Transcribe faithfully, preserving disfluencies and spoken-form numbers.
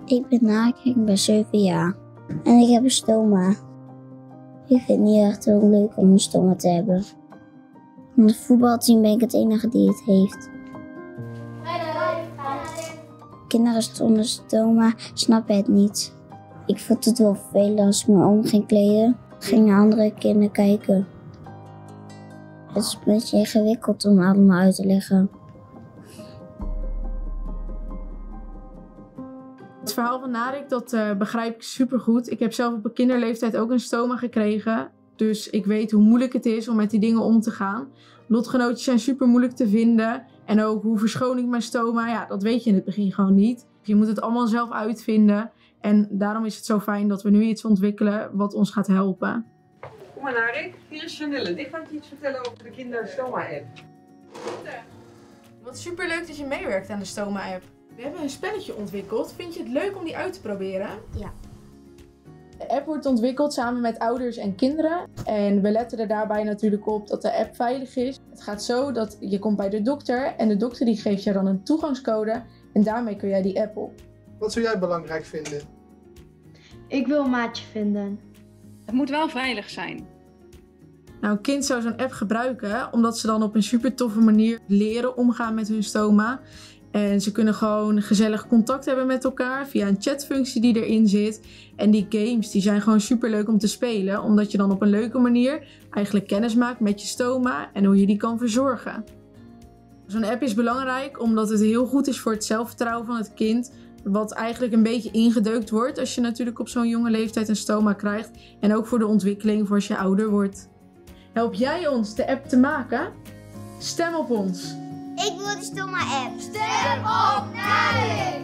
Ik ben Narik, ik ben zeven jaar. En ik heb een stoma. Ik vind het niet echt heel leuk om een stoma te hebben. In het voetbalteam ben ik het enige die het heeft. Kinderen zonder stoma snappen het niet. Ik vond het wel vervelend als ik me om ging kleden. Gingen andere kinderen kijken. Het is een beetje ingewikkeld om allemaal uit te leggen. Het verhaal van Narik, dat uh, begrijp ik supergoed. Ik heb zelf op een kinderleeftijd ook een stoma gekregen. Dus ik weet hoe moeilijk het is om met die dingen om te gaan. Lotgenootjes zijn super moeilijk te vinden. En ook hoe verschoon ik mijn stoma, ja, dat weet je in het begin gewoon niet. Je moet het allemaal zelf uitvinden. En daarom is het zo fijn dat we nu iets ontwikkelen wat ons gaat helpen. Kom maar Narik, hier is Janelle. Die gaat je iets vertellen over de kinderstoma-app. Wat super leuk dat je meewerkt aan de stoma-app. We hebben een spelletje ontwikkeld. Vind je het leuk om die uit te proberen? Ja. De app wordt ontwikkeld samen met ouders en kinderen. En we letten er daarbij natuurlijk op dat de app veilig is. Het gaat zo dat je komt bij de dokter en de dokter die geeft je dan een toegangscode. En daarmee kun jij die app op. Wat zou jij belangrijk vinden? Ik wil een maatje vinden. Het moet wel veilig zijn. Nou, een kind zou zo'n app gebruiken omdat ze dan op een super toffe manier leren omgaan met hun stoma. En ze kunnen gewoon gezellig contact hebben met elkaar via een chatfunctie die erin zit. En die games die zijn gewoon super leuk om te spelen. Omdat je dan op een leuke manier eigenlijk kennis maakt met je stoma en hoe je die kan verzorgen. Zo'n app is belangrijk omdat het heel goed is voor het zelfvertrouwen van het kind. Wat eigenlijk een beetje ingedeukt wordt als je natuurlijk op zo'n jonge leeftijd een stoma krijgt. En ook voor de ontwikkeling voor als je ouder wordt. Help jij ons de app te maken? Stem op ons! Ik wil de stoma-app. Stem op Narik!